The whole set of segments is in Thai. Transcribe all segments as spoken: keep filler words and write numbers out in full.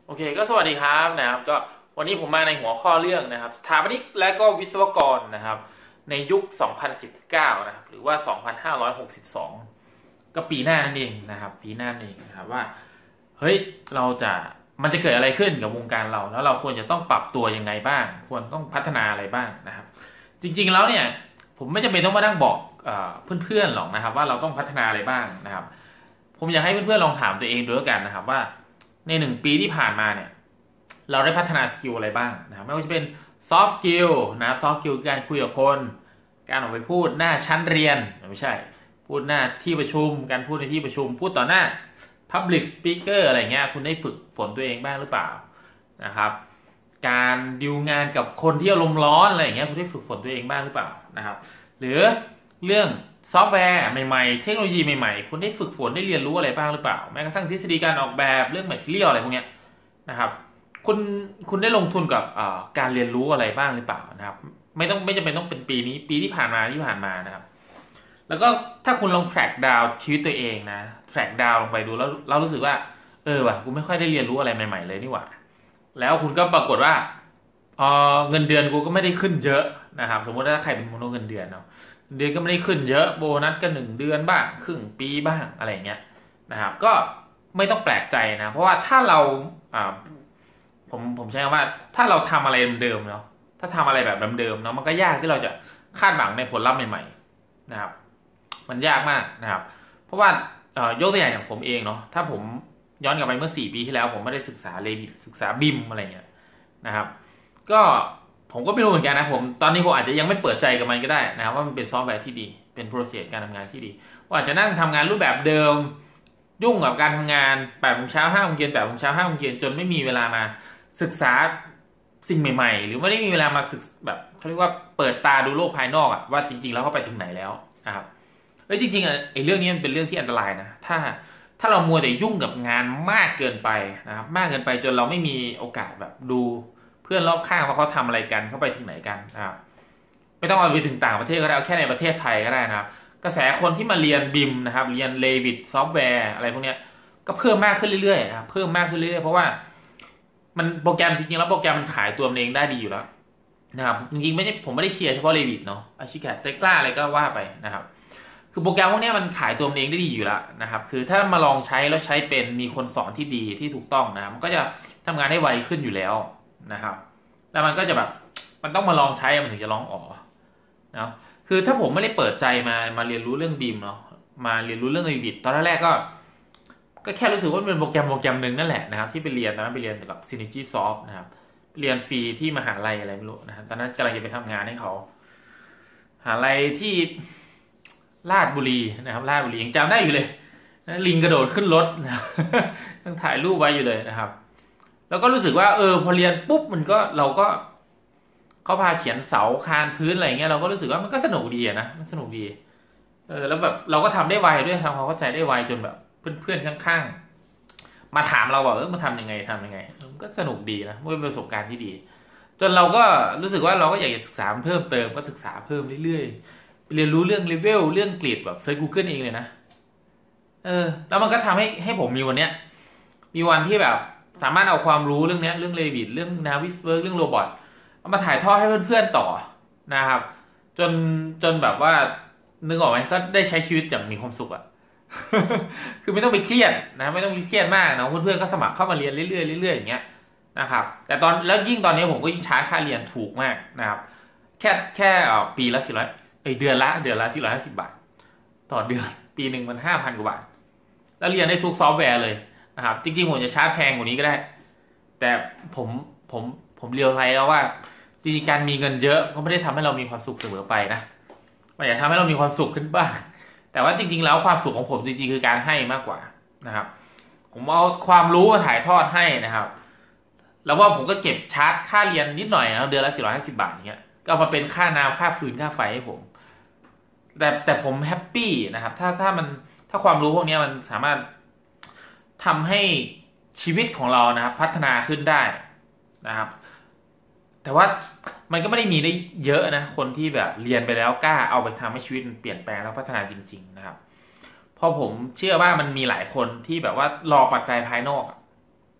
โอเคก็สวัสดีครับนะครับก็วันนี้ผมมาในหัวข้อเรื่องนะครับสถาปนิกและก็วิศวกรนะครับในยุค สองพันสิบเก้า นะครับหรือว่า สองพันห้าร้อยหกสิบสอง ก็ปีหน้านั่นเองนะครับปีหน้านั่นเองนะครับว่าเฮ้ยเราจะมันจะเกิดอะไรขึ้นกับวงการเราแล้วเราควรจะต้องปรับตัวยังไงบ้างควรต้องพัฒนาอะไรบ้างนะครับจริงๆแล้วเนี่ยผมไม่จำเป็นต้องมานั่งบอกเพื่อนๆหรอกนะครับว่าเราต้องพัฒนาอะไรบ้างนะครับผมอยากให้เพื่อนๆลองถามตัวเองดูแล้วกันนะครับว่าในหนึ่งปีที่ผ่านมาเนี่ยเราได้พัฒนาสกิลอะไรบ้างนะครับไม่ว่าจะเป็น soft skill นะครับ soft skill การคุยกับคนการออกไปพูดหน้าชั้นเรียนไม่ใช่พูดหน้าที่ประชุมการพูดในที่ประชุมพูดต่อหน้า public speaker อะไรเงี้ยคุณได้ฝึกฝนตัวเองบ้างหรือเปล่านะครับการดิวงานกับคนที่อารมณ์ร้อนอะไรอย่างเงี้ยคุณได้ฝึกฝนตัวเองบ้างหรือเปล่านะครับหรือเรื่องซอฟต์แวร์ใหม่ๆเทคโนโลยีใหม่ๆคุณได้ฝึกฝนได้เรียนรู้อะไรบ้างหรือเปล่าแม้กระทั่งทฤษฎีการออกแบบเรื่องแมททีเรียลอะไรพวกเนี้ยนะครับคุณคุณได้ลงทุนกับการเรียนรู้อะไรบ้างหรือเปล่านะครับไม่ต้องไม่จำเป็นต้องเป็นปีนี้ปีที่ผ่านมาที่ผ่านมานะครับแล้วก็ถ้าคุณลองแทร็กดาวชีวิตตัวเองนะแทร็กดาวลงไปดูแล้วเรารู้สึกว่าเออว่ะกูไม่ค่อยได้เรียนรู้อะไรใหม่ๆเลยนี่หว่าแล้วคุณก็ปรากฏว่าเออเงินเดือนกูก็ไม่ได้ขึ้นเยอะนะครับสมมติถ้าใครเป็นมนุษย์เงินเดือนเนาะเดือนก็ไม่ได้ขึ้นเยอะโบนัสก็หนึ่งเดือนบ้างครึ่งปีบ้างอะไรเงี้ยนะครับก็ไม่ต้องแปลกใจนะเพราะว่าถ้าเราอ่าผมผมใช้คำว่าถ้าเราทำอะไรเดิมๆเนาะถ้าทำอะไรแบบเดิมๆเนาะมันก็ยากที่เราจะคาดหวังในผลลัพธ์ใหม่ๆนะครับมันยากมากนะครับเพราะว่ายกตัวอย่างอย่างผมเองเนาะถ้าผมย้อนกลับไปเมื่อสี่ปีที่แล้วผมไม่ได้ศึกษาเรวิตศึกษาบิมอะไรเงี้ยนะครับก็ผมก็ไม่รู้เหมือนกันนะผมตอนนี้ผมอาจจะยังไม่เปิดใจกับมันก็ได้นะครับว่ามันเป็นซอฟต์แวร์ที่ดีเป็นโปรเซสการทำงานที่ดีว่าอาจจะนั่งทำงานรูปแบบเดิมยุ่งกับการทำงานแปดโมงเช้าห้าโมงเย็นแปดโมงเช้าห้าโมงเย็นจนไม่มีเวลามาศึกษาสิ่งใหม่ๆหรือไม่ได้มีเวลามาศึกแบบเขาเรียกว่าเปิดตาดูโลกภายนอกอะว่าจริงๆแล้วเขาไปถึงไหนแล้วนะครับเอ้ยจริงๆอะไอ้เรื่องนี้มันเป็นเรื่องที่อันตรายนะถ้าถ้าเรามัวแต่ยุ่งกับงานมากเกินไปนะครับมากเกินไปจนเราไม่มีโอกาสแบบดูเพื่อนรอบข้างว่าเขาทำอะไรกันเขาไปถึงไหนกันนะครับไม่ต้องเอาไปถึงต่างประเทศก็ได้เอาแค่ในประเทศไทยก็ได้นะครับกระแสคนที่มาเรียนบิมนะครับเรียนเลวิตซอฟต์แวร์อะไรพวกนี้ก็เพิ่มมากขึ้นเรื่อยๆนะครับเพิ่มมากขึ้นเรื่อยๆเพราะว่ามันโปรแกรมจริงๆแล้วโปรแกรมมันขายตัวมันเองได้ดีอยู่แล้วนะครับจริงๆไม่ใช่ผมไม่ได้เชียร์เฉพาะเลวิตเนาะอาชิกะเตกล้าอะไรก็ว่าไปนะครับคือโปรแกรมพวกนี้มันขายตัวมันเองได้ดีอยู่แล้วนะครับคือถ้ามาลองใช้แล้วใช้เป็นมีคนสอนที่ดีที่ถูกต้องนะมันก็จะทำงานได้ไวขึ้นอยู่แล้วนะครับแล้วมันก็จะแบบมันต้องมาลองใช้มันถึงจะร้องอ๋อนะคือถ้าผมไม่ได้เปิดใจมามาเรียนรู้เรื่องบีมเนาะมาเรียนรู้เรื่อง Revit ตอนแรกก็ก็แค่รู้สึกว่ามันเป็นโปรแกรมโปรแกรมหนึ่งนั่นแหละนะครับที่ไปเรียนตอนนั้นไปเรียนกับ Synergy Soft นะครับเรียนฟรีที่มหาลัยอะไรไม่รู้นะครับตอนนั้นกำลังจะไปทำงานให้เขามหาลัยที่ลาดบุรีนะครับลาดบุรียังจำได้อยู่เลยนะลิงกระโดดขึ้นรถนะต้องถ่ายรูปไว้อยู่เลยนะครับแล้วก็รู้สึกว่าเออพอเรียนปุ๊บมันก็เราก็เขาพาเขียนเสาคานพื้นอะไรเงี้ยเราก็รู้สึกว่ามันก็สนุกดีนะมันสนุกดีเออแล้วแบบเราก็ทำได้ไวด้วยทำความเข้าใจได้ไวจนแบบเพื่อนๆข้างๆมาถามเราว่าเออมาทำยังไงทำยังไงมันก็สนุกดีนะมันเป็นประสบการณ์ที่ดีจนเราก็รู้สึกว่าเราก็อยากจะศึกษาเพิ่มเติมก็ศึกษาเพิ่มเรื่อยๆเรียนรู้เรื่องเลเวลเรื่องกริดแบบเซิร์ช Google เองเลยนะเออแล้วมันก็ทำให้ให้ผมมีวันเนี้ยมีวันที่แบบสามารถเอาความรู้เรื่องนี้เรื่อง Revit เรื่อง Navisworks เรื่องโรบอทเอามาถ่ายทอดให้เพื่อนๆต่อนะครับจนจนแบบว่านึกออกไหมก็ได้ใช้ชีวิตอย่างมีความสุขอะ คือไม่ต้องไปเครียดนะไม่ต้องไปเครียดมากนะเพื่อนๆก็สมัครเข้ามาเรียนเรื่อยๆเรื่อยๆอย่างเงี้ยนะครับแต่ตอนแล้วยิ่งตอนนี้ผมก็ยิ่งชาร์จค่าเรียนถูกมากนะครับแค่แค่ปีละสี่ร้อยไอเดือนละเดือนละสี่ร้อยห้าสิบบาทต่อเดือนปีหนึ่งมันห้าพันกว่าบาทแล้วเรียนได้ทุกซอฟต์แวร์เลยนะครับจริงๆผมจะชาร์จแพงกว่านี้ก็ได้แต่ผมผมผมเรียลไลซ์แล้วว่าจริงๆการมีเงินเยอะก็ไม่ได้ทำให้เรามีความสุขเสมอไปนะมันอยากทำให้เรามีความสุขขึ้นบ้างแต่ว่าจริงๆแล้วความสุขของผมจริงๆคือการให้มากกว่านะครับผมเอาความรู้มาถ่ายทอดให้นะครับแล้วว่าผมก็เก็บชาร์จค่าเรียนนิดหน่อยนะเดือนละสี่ร้อยห้าสิบบาทอย่างเงี้ยก็มาเป็นค่าน้ำค่าฟืนค่าไฟให้ผมแต่แต่ผมแฮปปี้นะครับถ้าถ้ามันถ้าความรู้พวกนี้มันสามารถทำให้ชีวิตของเรานะครับพัฒนาขึ้นได้นะครับแต่ว่ามันก็ไม่ได้มีได้เยอะนะคนที่แบบเรียนไปแล้วกล้าเอาไปทำให้ชีวิตมันเปลี่ยนแปลงแล้วพัฒนาจริงๆนะครับเพราะผมเชื่อว่ามันมีหลายคนที่แบบว่ารอปัจจัยภายนอก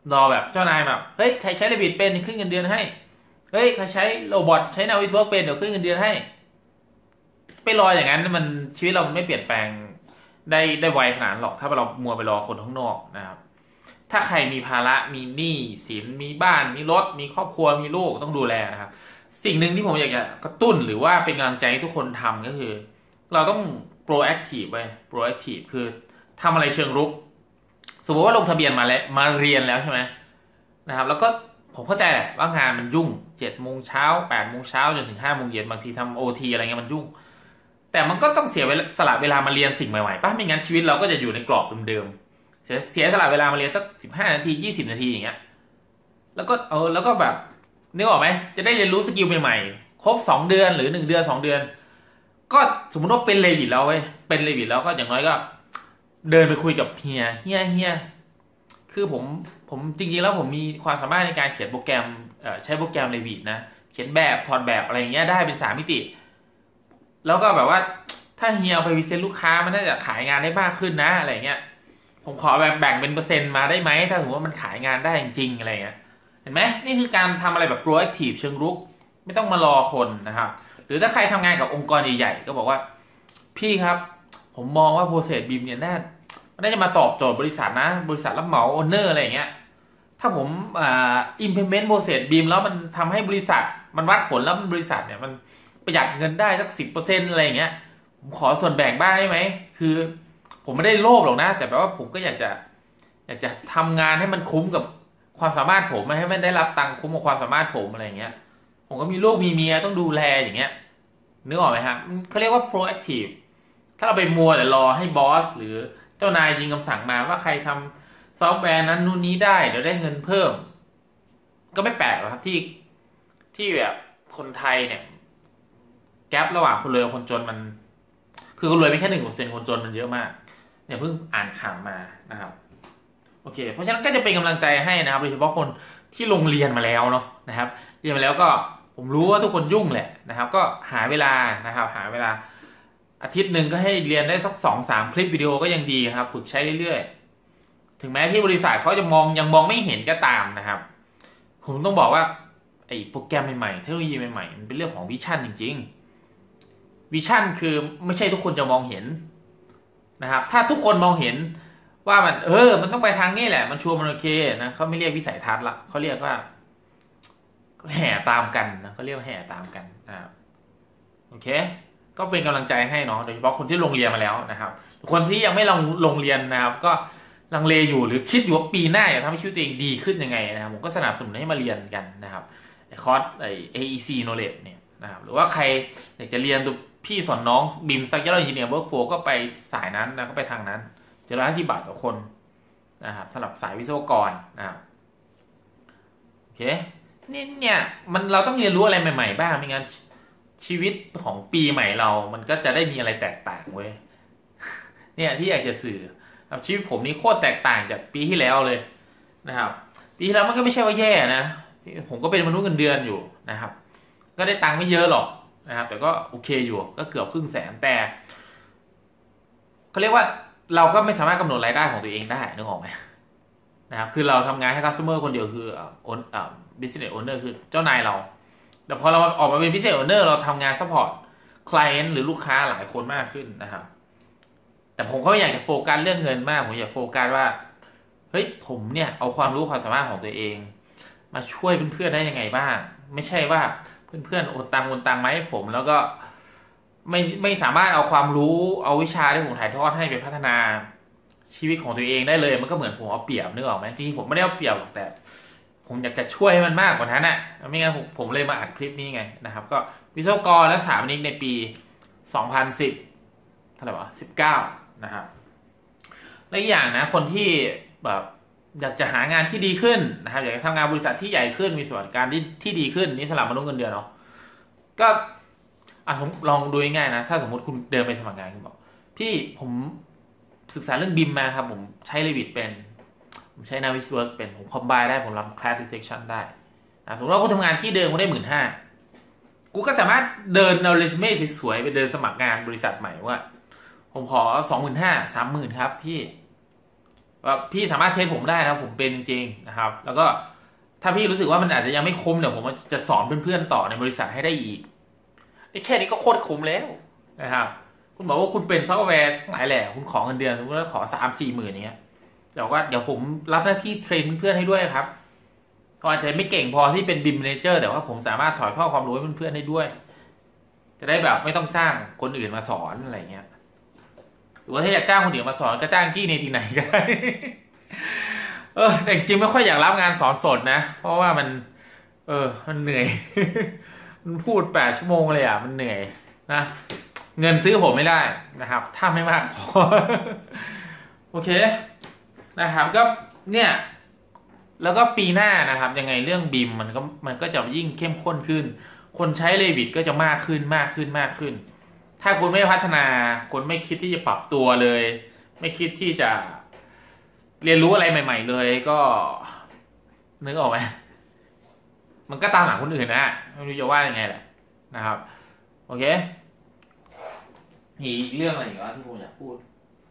รอแบบเจ้านายแบบเฮ้ยใครใช้ Revit เป็นขึ้นเงินเดือนให้เฮ้ยใครใช้โรบอทใช้ Navisworks เป็นเดี๋ยวขึ้นเงินเดือนให้ไปรออย่างนั้นมันชีวิตเราไม่เปลี่ยนแปลงได้ได้ไวขนาดหรอกถ้าเรามัวไปรอคนข้างนอกนะครับถ้าใครมีภาระมีหนี้สินมีบ้านมีรถมีครอบครัวมีลูกต้องดูแลนะครับสิ่งหนึ่งที่ผมอยากจะกระตุ้นหรือว่าเป็นกำลังใจให้ทุกคนทำก็คือเราต้อง proactive ไป proactive คือทำอะไรเชิงรุกสมมติว่าลงทะเบียนมาแล้วมาเรียนแล้วใช่ไหมนะครับแล้วก็ผมเข้าใจแหละว่างานมันยุ่งเจ็ดโมงเช้าแปดโมงเช้าจนถึงห้าโมงเย็นบางทีทำโอทีอะไรเงี้ยมันยุ่งแต่มันก็ต้องเสียเวลาสละเวลามาเรียนสิ่งใหม่ๆป่ะไม่งั้นชีวิตเราก็จะอยู่ในกรอบเดิมๆเสียเสียสละเวลามาเรียนสักสิบห้านาทียี่สิบนาทีอย่างเงี้ยแล้วก็เออแล้วก็แบบนึกออกไหมจะได้เรียนรู้สกิลใหม่ๆครบสองเดือนหรือหนึ่งเดือนสองเดือนก็สมมติว่าเป็นเลวิตแล้วเว้ยเป็นเลวิตแล้วก็อย่างน้อยก็เดินไปคุยกับเฮียเฮียเฮียคือผมผมจริงๆแล้วผมมีความสามารถในการเขียนโปรแกรมใช้โปรแกรมเลวิตนะเขียนแบบถอดแบบอะไรเงี้ยได้เป็นสามมิติแล้วก็แบบว่าถ้าเฮียเอาไปวิเศษลูกค้ามันน่าจะขายงานได้มากขึ้นนะอะไรเงี้ยผมขอแบบแบ่งเป็นเปอร์เซ็นต์มาได้ไหมถ้าสมมติว่ามันขายงานได้จริงๆอะไรเงี้ยเห็นไหมนี่คือการทำอะไรแบบ proactive เชิงรุกไม่ต้องมารอคนนะครับหรือถ้าใครทำงานกับองค์กรใหญ่ๆก็บอกว่าพี่ครับผมมองว่า processบีมเนี่ยน่าน่าจะมาตอบโจทย์บริษัทนะบริษัทรับเหมา owner อะไรอย่างเงี้ยถ้าผมอ่า implement processบีมแล้วมันทำให้บริษัทมันวัดผลแล้วบริษัทเนี่ยมันประหยัดเงินได้สักสิบเปอร์เซ็นต์อะไรอย่างเงี้ยผมขอส่วนแบ่งบ้างได้ไหมคือผมไม่ได้โลภหรอกนะแต่แบบว่าผมก็อยากจะอยากจะทำงานให้มันคุ้มกับความสามารถผมไม่ให้มันได้รับตังค์คุ้มกับความสามารถผมอะไรอย่างเงี้ยผมก็มีลูกมีเมียต้องดูแลอย่างเงี้ยนึกออกไหมครับเขาเรียกว่า proactive ถ้าเราไปมัวแต่รอให้บอสหรือเจ้านายยิงคำสั่งมาว่าใครทำซอฟต์แวร์นั้นนู่นนี้ได้เดี๋ยวได้เงินเพิ่มก็ไม่แปลกหรอกครับที่ที่แบบคนไทยเนี่ยแกประหว่างคนรวยกับคนจนมันคือคนรวยไม่แค่หนึ่งเปอร์เซ็นต์คนจนมันเยอะมากเนี่ยเพิ่งอ่านข่าวมานะครับโอเคเพราะฉะนั้นก็จะเป็นกำลังใจให้นะครับโดยเฉพาะคนที่ลงเรียนมาแล้วเนาะนะครับเรียนมาแล้วก็ผมรู้ว่าทุกคนยุ่งแหละนะครับก็หาเวลานะครับหาเวลาอาทิตย์หนึ่งก็ให้เรียนได้สักสองสามคลิปวิดีโอก็ยังดีครับฝึกใช้เรื่อยๆถึงแม้ที่บริษัทเขาจะมองยังมองไม่เห็นก็ตามนะครับผมต้องบอกว่าไอ้โปรแกรมใหม่ๆเทคโนโลยีใหม่ๆมันเป็นเรื่องของวิชั่นจริงๆวิชั่นคือไม่ใช่ทุกคนจะมองเห็นนะครับถ้าทุกคนมองเห็นว่ามันเออมันต้องไปทางนี้แหละมันชัวร์มันโอเคนะเขาไม่เรียกวิสัยทัศน์ละเขาเรียกว่าแห่ตามกันนะเขาเรียกว่าแห่ตามกันนะครับโอเคก็เป็นกำลังใจให้เนาะโดยเฉพาะคนที่ลงเรียนมาแล้วนะครับคนที่ยังไม่ลงลงเรียนนะครับก็ลังเลอยู่หรือคิดอยู่ว่าปีหน้าอยากทำให้ชีวิตตัวเองดีขึ้นยังไงนะครับผมก็สนับสนุนให้มาเรียนกันนะครับไอคอร์สไอ เอ อี ซี Knowledge เนี่ยนะครับหรือว่าใครอยากจะเรียนตัวพี่สอนน้องบีมสตรัคเจอร์เอนจิเนียร์เวิร์กโฟร์ก็ไปสายนั้นนะก็ไปทางนั้นเจ็ดร้อยห้าสิบบาทต่อคนนะครับสำหรับสายวิศวกรนะครับโอเคนี่เนี่ยมันเราต้องเรียนรู้อะไรใหม่ๆบ้างไม่งั้นชีวิตของปีใหม่เรามันก็จะได้มีอะไรแตกต่างเว้ยเนี่ยที่อยากจะสื่อชีวิตผมนี่โคตรแตกต่างจากปีที่แล้วเลยนะครับปีที่แล้วมันก็ไม่ใช่ว่าแย่นะผมก็เป็นมนุษย์เงินเดือนอยู่นะครับก็ได้ตังค์ไม่เยอะหรอกนะครับแต่ก็โอเคอยู่ก็เกือบครึ่งแสนแต่เขาเรียกว่าเราก็ไม่สามารถกำหนดรายได้ของตัวเองได้นึกออกไหมนะครับคือเราทำงานให้ customer คนเดียวคืออ่า own อ่า business owner คือเจ้านายเราแต่พอเราออกมาเป็น business owner เราทำงาน support client หรือลูกค้าหลายคนมากขึ้นนะครับแต่ผมก็อยากจะโฟกัสเรื่องเงินมากผมอยากโฟกัสว่าเฮ้ยผมเนี่ยเอาความรู้ความสามารถของตัวเองมาช่วยเพื่อนๆได้ยังไงบ้างไม่ใช่ว่าเพื่อนๆโอนตังโอนตังมาให้ผมแล้วก็ไม่ไม่สามารถเอาความรู้เอาวิชาที่ผมถ่ายทอดให้ไปพัฒนาชีวิตของตัวเองได้เลยมันก็เหมือนผมเอาเปรียบนึกออกไหมจริงๆผมไม่ได้เอาเปรียบหรอกแต่ผมอยากจะช่วยให้มันมากกว่านั้นอ่ะไม่งั้นผมผมเลยมาอัดคลิปนี้ไงนะครับก็วิศวกรและสถาปนิกในปีสองพันสิบเท่าไหร่วะสิบเก้านะครับและอีกอย่างนะคนที่แบบอยากจะหางานที่ดีขึ้นนะครับอยากจะทำงานบริษัทที่ใหญ่ขึ้นมีสวัสดิการที่ที่ดีขึ้นนี่สลับมนุษย์เงินเดือนเนาะก็อ่ะลองดูง่ายๆนะถ้าสมมติคุณเดินไปสมัครงานคุณบอกพี่ผมศึกษาเรื่องบิมมาครับผมใช้ Revit เป็นผมใช้ Navisworks เป็นผมคอมไบน์ได้ผมรับ Class Detection ได้นะสมมติว่าคุณทำงานที่เดิมคุณได้หมื่นห้ากูก็สามารถเดินเอาเรซูเม่สวยๆไปเดินสมัครงานบริษัทใหม่ว่าผมขอสองหมื่นห้าสามหมื่นครับพี่ว่าพี่สามารถเทสผมได้นะผมเป็นจริงๆนะครับแล้วก็ถ้าพี่รู้สึกว่ามันอาจจะยังไม่คุ้มเดี๋ยวผมจะสอนเพื่อนๆต่อในบริษัทให้ได้อีกแค่นี้ก็โคตรคุ้มแล้วนะครับคุณบอกว่าคุณเป็นซอฟต์แวร์หลายแหล่คุณขอเงินเดือนสมมติว่าขอสามสี่หมื่นอย่างเงี้ยเดี๋ยวก็เดี๋ยวผมรับหน้าที่เทรนเพื่อนๆให้ด้วยครับก็อาจจะไม่เก่งพอที่เป็นบิมเมนเจอร์แต่ว่าผมสามารถถ่ายทอดความรู้ให้เพื่อนๆได้ด้วยจะได้แบบไม่ต้องจ้างคนอื่นมาสอนอะไรเงี้ยหรือว่าถ้าอยากจ้างคนอื่นมาสอนก็จ้างกี้ในที่ไหนก็ได้เออแต่จริงไม่ค่อยอยากรับงานสอนสดนะเพราะว่ามันเออมันเหนื่อยมันพูดแปดชั่วโมงเลยอ่ะมันเหนื่อยนะเงินซื้อผมไม่ได้นะครับถ้าไม่มากพอโอเคนะครับก็เนี่ยแล้วก็ปีหน้านะครับยังไงเรื่องบีมมันก็มันก็จะยิ่งเข้มข้นขึ้นคนใช้เลวิตก็จะมากขึ้นมากขึ้นมากขึ้นถ้าคุณไม่พัฒนาคนไม่คิดที่จะปรับตัวเลยไม่คิดที่จะเรียนรู้อะไรใหม่ๆเลยก็นึกออกไหมมันก็ตามหลังคนอื่นนะไม่รู้จะว่ายังไงแหละนะครับโอเคมีเรื่องอะไรอีกวะที่ผมอยากพูด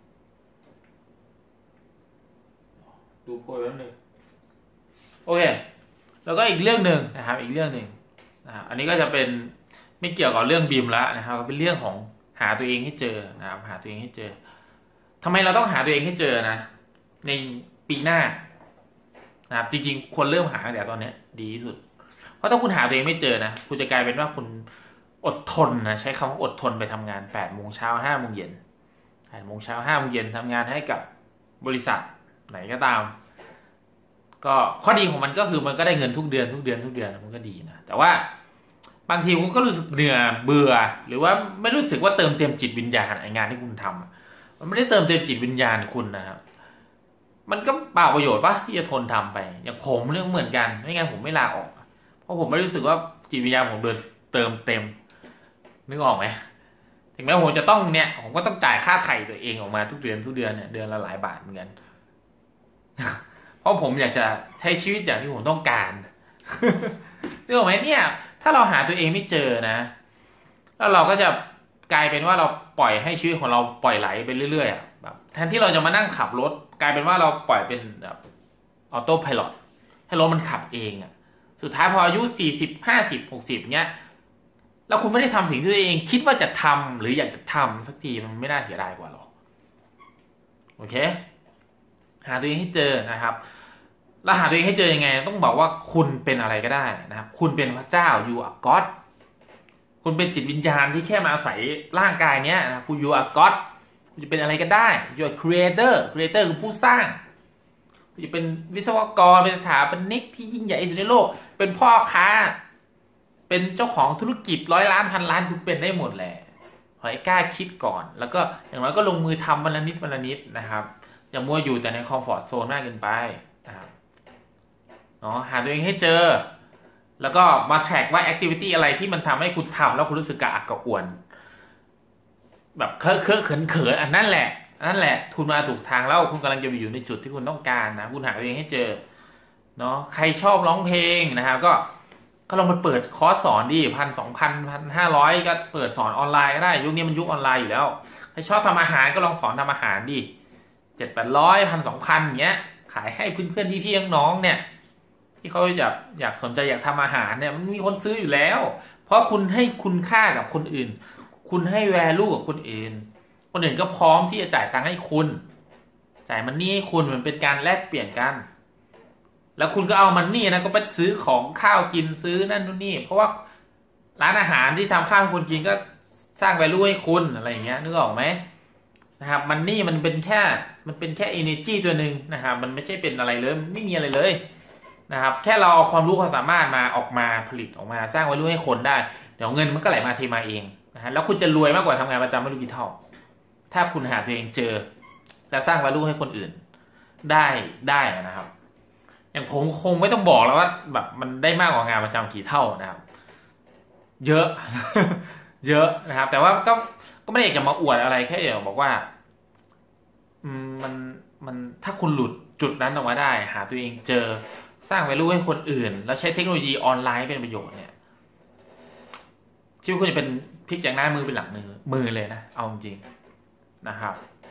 ดูโพยแป๊บนึงโอเคแล้วก็อีกเรื่องหนึ่งนะครับอีกเรื่องหนึ่งนะครับอันนี้ก็จะเป็นไม่เกี่ยวกับเรื่องบีมแล้วนะครับเป็นเรื่องของหาตัวเองให้เจอนะครับหาตัวเองให้เจอทำไมเราต้องหาตัวเองให้เจอนะในปีหน้านะครับจริงๆควรเริ่มหาตั้งแต่ตอนนี้ดีที่สุดเพราะถ้าคุณหาตัวเองไม่เจอนะคุณจะกลายเป็นว่าคุณอดทนนะใช้คำว่าอดทนไปทำงานแปดโมงเช้าห้าโมงเย็นแปดโมงเช้าห้าโมงเย็นทำงานให้กับบริษัทไหนก็ตามก็ข้อดีของมันก็คือมันก็ได้เงินทุกเดือนทุกเดือนทุกเดือนมันก็ดีนะแต่ว่าบางทีคุณก็รู้สึกเหนื่อยเบื่อหรือว่าไม่รู้สึกว่าเติมเต็มจิตวิญญาณไองานที่คุณทำมันไม่ได้เติมเต็มจิตวิญญาณคุณนะครับมันก็เปล่าประโยชน์ปะที่จะทนทำไปอย่างผมเรื่องเหมือนกันไม่งั้นผมไม่ลาออกเพราะผมไม่รู้สึกว่าจิตวิญญาณผมเดินเติมเต็มนึกออกไหมถึงแม้ผมจะต้องเนี่ยผมก็ต้องจ่ายค่าไถ่ตัวเองออกมาทุกเดือนทุกเดือนเนี่ยเดือนละหลายบาทเหมือนกันเพราะผมอยากจะใช้ชีวิตอย่างที่ผมต้องการนึกออกไหมเนี่ยถ้าเราหาตัวเองไม่เจอนะแล้วเราก็จะกลายเป็นว่าเราปล่อยให้ชีวิตของเราปล่อยไหลไปเรื่อยๆอ่ะแบบแทนที่เราจะมานั่งขับรถกลายเป็นว่าเราปล่อยเป็นแบบออโต้ไพลอตให้รถมันขับเองอ่ะสุดท้ายพออายุสี่สิบห้าสิบหกสิบเนี้ยแล้วคุณไม่ได้ทำสิ่งที่ตัวเองคิดว่าจะทำหรืออยากจะทำสักทีมันไม่น่าเสียดายกว่าหรอโอเคหาตัวเองให้เจอนะครับแล้วหาตัวเองให้เจอยังไงต้องบอกว่าคุณเป็นอะไรก็ได้นะครับคุณเป็นพระเจ้า you are God คุณเป็นจิตวิญญาณที่แค่มาอาศัยร่างกายเนี้ยนะคุณ you are God คุณจะเป็นอะไรก็ได้ you are creator creator คือผู้สร้างคุณจะเป็นวิศวกรเป็นสถาปนิกที่ยิ่งใหญ่ที่สุดในโลกเป็นพ่อค้าเป็นเจ้าของธุรกิจร้อยล้านพันล้านคุณเป็นได้หมดแหละขอให้กล้าคิดก่อนแล้วก็อย่างน้อยก็ลงมือทำวันละนิดวันละนิดนะครับอย่ามัวอยู่แต่ในคอมฟอร์ตโซนมากเกินไปนะครับเนาะหาตัวเองให้เจอแล้วก็มาแทร็กว่าแอคทิวิตี้อะไรที่มันทำให้คุณทำแล้วคุณรู้สึกกระอักกระอ่วนแบบเคอะเคอะเขินเขินอันนั่นแหละนั่นแหละคุณมาถูกทางแล้วคุณกำลังจะไปอยู่ในจุดที่คุณต้องการนะคุณหาตัวเองให้เจอเนาะใครชอบร้องเพลงนะครับก็ก็ลองมาเปิดคอร์สสอนดิพันสองพันพันห้าร้อยก็เปิดสอนออนไลน์ก็ได้ยุคนี้มันยุคออนไลน์อยู่แล้วใครชอบทำอาหารก็ลองสอนทำอาหารดิเจ็ดแปดร้อยพันสองพันอย่างเงี้ยขายให้เพื่อนๆพี่ๆน้องๆเนี่ยที่เขาอยากอยากสนใจอยากทำอาหารเนี่ยมันมีคนซื้ออยู่แล้วเพราะคุณให้คุณค่ากับคนอื่นคุณให้ value กับคนอื่นคนอื่นก็พร้อมที่จะจ่ายตังค์ให้คุณจ่ายมันนี่ให้คุณมันเป็นการแลกเปลี่ยนกันแล้วคุณก็เอามันนี่นะก็ไปซื้อของข้าวกินซื้อนั่นนู่นนี่เพราะว่าร้านอาหารที่ทำข้าวให้คุณกินก็สร้าง value ให้คุณอะไรอย่างเงี้ยนึกออกไหมนะครับมันนี่มันเป็นแค่มันเป็นแค่ energy ตัวหนึ่งนะครับมันไม่ใช่เป็นอะไรเลยไม่มีอะไรเลยนะครับแค่เราเอาความรู้ความสามารถมาออกมาผลิตออกมาสร้าง value ให้คนได้เดี๋ยวเงินมันก็ไหลมาเทมาเองนะฮะแล้วคุณจะรวยมากกว่าทำงานประจำไม่รู้กี่เท่าถ้าคุณหาตัวเองเจอและสร้าง value ให้คนอื่นได้ได้นะครับอย่างผมคงไม่ต้องบอกแล้วว่าแบบมันได้มากกว่างานประจำกี่เท่านะครับเยอะ เยอะนะครับแต่ว่าก็ก็ไม่ได้อยากจะมาอวดอะไรแค่อยากบอกว่าอืมมันมันถ้าคุณหลุดจุดนั้นออกมาได้หาตัวเองเจอสร้าง value ให้คนอื่นแล้วใช้เทคโนโลยีออนไลน์เป็นประโยชน์เนี่ยชีวิตคุณจะเป็นพลิกจากหน้ามือเป็นหลังมือมือเลยนะเอาจริงนะครับ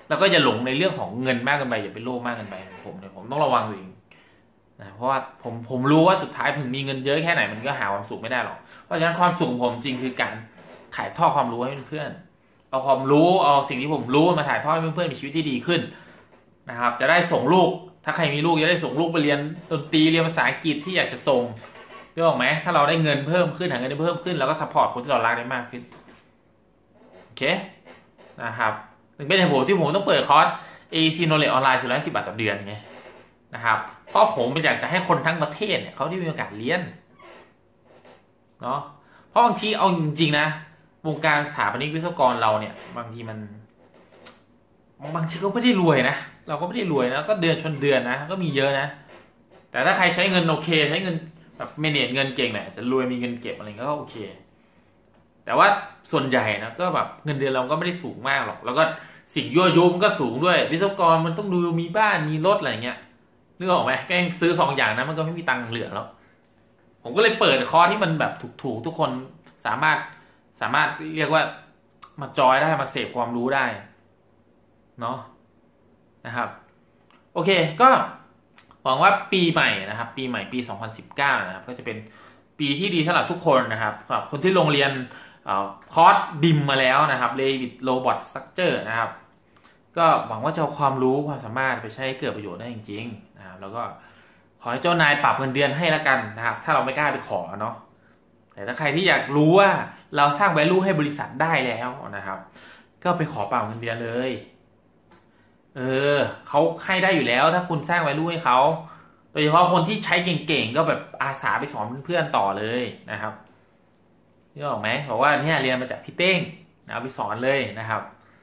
แล้วก็อย่าหลงในเรื่องของเงินมากเกินไปอย่าไปโลภมากเกินไปผมเนี่ยผมต้องระวังตัวเองนะเพราะว่าผมผมรู้ว่าสุดท้ายถึงมีเงินเยอะแค่ไหนมันก็หาความสุขไม่ได้หรอกเพราะฉะนั้นความสุขของผมจริงคือการถ่ายทอดความรู้ให้เพื่อนๆเอาความรู้เอาสิ่งที่ผมรู้มาถ่ายทอดให้เพื่อนๆมีชีวิตที่ดีขึ้นนะครับจะได้ส่งลูกถ้าใครมีลูกจะได้ส่งลูกไปเรียนดนตรีเรียนภาษาอังกฤษที่อยากจะส่งรู้ไหมถ้าเราได้เงินเพิ่มขึ้นหาเงินได้เพิ่มขึ้นแล้วก็ซัพพอร์ตคนที่เรารักได้มากขึ้นโอเคนะครับถึงเป็นเหตุผลที่ผมต้องเปิดคอร์ส เอ อี ซี Knowledge ออนไลน์สี่ร้อยห้าสิบบาทต่อเดือนไงนะครับเพราะผมอยากจะให้คนทั้งประเทศเนี่ยเขาได้มีโอกาสเรียนเนาะเพราะบางทีเอาจริงๆนะวงการสถาปนิกวิศวกรเราเนี่ยบางทีมันบางทีก็ไม่ได้รวยนะเราก็ไม่ได้รวยนะก็เดือนชนเดือนนะก็มีเยอะนะแต่ถ้าใครใช้เงินโอเคใช้เงินแบบเมเนจเงินเก่งเนี่ยจะรวยมีเงินเก็บอะไรก็โอเคแต่ว่าส่วนใหญ่นะก็แบบเงินเดือนเราก็ไม่ได้สูงมากหรอกแล้วก็สิ่งยั่วยุมันก็สูงด้วยวิศวกรมันต้องดูมีบ้านมีรถอะไรเงี้ยนึกออกไหมแกงซื้อสองอย่างนะมันก็ไม่มีตังค์เหลือแล้วผมก็เลยเปิดคอร์สที่มันแบบถูกๆทุกคนสามารถสามารถเรียกว่ามาจอยได้มาเสพความรู้ได้เนาะนะครับโอเคก็หวังว่าปีใหม่นะครับปีใหม่ปีสองพันสิบเก้านะครับก็จะเป็นปีที่ดีสำหรับทุกคนนะครับสำหรับคนที่ลงเรียนคอร์สบิมมาแล้วนะครับ Revit Robot Structure นะครับก็หวังว่าจะเอาความรู้ความสามารถไปใช้เกิดประโยชน์ได้จริงๆนะครับแล้วก็ขอให้เจ้านายปรับเงินเดือนให้ละกันนะครับถ้าเราไม่กล้าไปขอเนาะแต่ถ้าใครที่อยากรู้ว่าเราสร้าง value ให้บริษัทได้แล้วนะครับก็ไปขอปรับเงินเดือนเลยเออเขาให้ได้อยู่แล้วถ้าคุณสร้าง value ให้เขาโดยเฉพาะคนที่ใช้เก่งๆก็แบบอาสาไปสอนเพื่อนๆต่อเลยนะครับนี่ออกไหมบอกว่าเนี่ยเรียนมาจากพี่เต้งนะไปสอนเลยนะครับ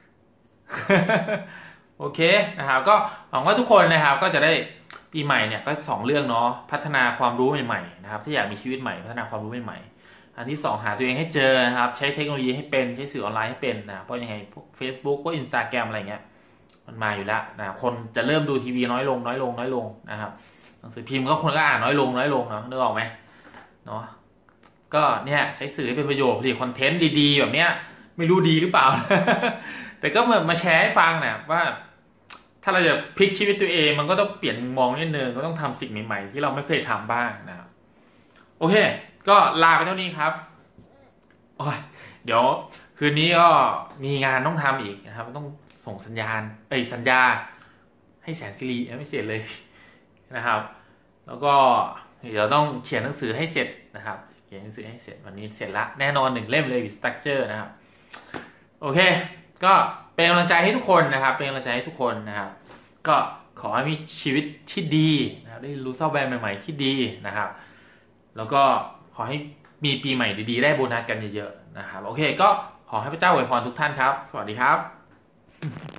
โอเคนะครับก็หวังว่าทุกคนนะครับก็จะได้ปีใหม่เนี่ยก็สองเรื่องเนาะพัฒนาความรู้ใหม่ๆนะครับถ้าอยากมีชีวิตใหม่พัฒนาความรู้ใหม่ๆอันที่สองหาตัวเองให้เจอนะครับใช้เทคโนโลยีให้เป็นใช้สื่อออนไลน์ให้เป็นนะเพราะยังไงพวก Facebook พวก Instagram อะไรเงี้ยมันมาอยู่แล้วนะคนจะเริ่มดูทีวีน้อยลงน้อยลงน้อยลงนะครับหนังสือพิมพ์ก็คนก็อ่านน้อยลงน้อยลงเนาะนึกออกไหมเนาะก็เนี่ยใช้สื่อให้เป็นประโยชน์ผลิตคอนเทนต์ดีๆแบบเนี้ยไม่รู้ดีหรือเปล่า แต่ก็มามาแชร์ให้ฟังนะว่าถ้าเราจะพลิกชีวิตตัวเองมันก็ต้องเปลี่ยนมุมมองนิดนึงก็ต้องทำสิ่งใหม่ๆที่เราไม่เคยทำบ้างนะครับโอเคก็ลาไปเท่านี้ครับโอ้ยเดี๋ยวคืนนี้ก็มีงานต้องทำอีกนะครับต้องส่งสัญญาณไอ้สัญญาให้แสนสิริไม่เสร็จเลยนะครับแล้วก็เดี๋ยวต้องเขียนหนังสือให้เสร็จนะครับเขียนหนังสือให้เสร็จวันนี้เสร็จละแน่นอนหนึ่งเล่มเลย Structure นะครับโอเคก็เป็นกำลังใจให้ทุกคนนะครับเป็นกำลังใจให้ทุกคนนะครับก็ขอให้มีชีวิตที่ดีนะครับได้รู้ซอฟต์แวร์ใหม่ๆที่ดีนะครับแล้วก็ขอให้มีปีใหม่ดีๆได้โบนัสกันเยอะๆนะครับโอเคก็ขอให้พระเจ้าอวยพรทุกท่านครับสวัสดีครับ